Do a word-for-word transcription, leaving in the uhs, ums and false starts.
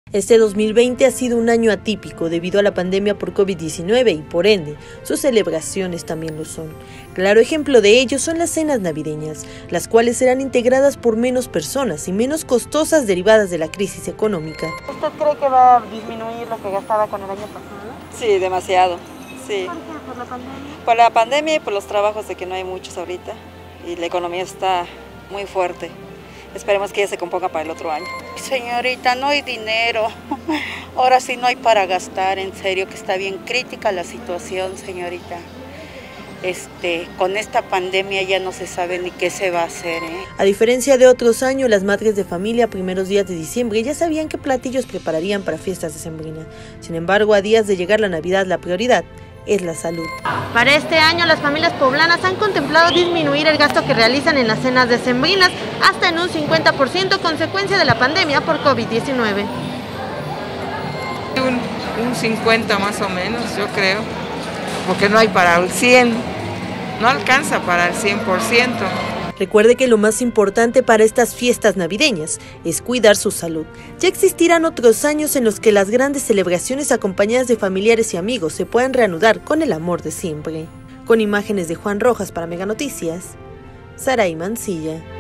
Este dos mil veinte ha sido un año atípico debido a la pandemia por COVID diecinueve y por ende, sus celebraciones también lo son. Claro ejemplo de ello son las cenas navideñas, las cuales serán integradas por menos personas y menos costosas derivadas de la crisis económica. ¿Usted cree que va a disminuir lo que gastaba con el año pasado? Sí, demasiado. Sí. ¿Por qué? ¿Por la pandemia? Por la pandemia y por los trabajos de que no hay muchos ahorita y la economía está muy fuerte. Esperemos que ya se componga para el otro año. Señorita, no hay dinero. Ahora sí no hay para gastar, en serio, que está bien crítica la situación, señorita. Este, con esta pandemia ya no se sabe ni qué se va a hacer, ¿eh? A diferencia de otros años, las madres de familia a primeros días de diciembre ya sabían qué platillos prepararían para fiestas decembrinas. Sin embargo, a días de llegar la Navidad, la prioridad es la salud. Para este año, las familias poblanas han contemplado disminuir el gasto que realizan en las cenas decembrinas hasta en un cincuenta por ciento, consecuencia de la pandemia por COVID diecinueve. Un, un cincuenta más o menos, yo creo, porque no hay para el cien, no alcanza para el cien por ciento. Recuerde que lo más importante para estas fiestas navideñas es cuidar su salud. Ya existirán otros años en los que las grandes celebraciones acompañadas de familiares y amigos se puedan reanudar con el amor de siempre. Con imágenes de Juan Rojas para Mega Noticias, Saray Mancilla.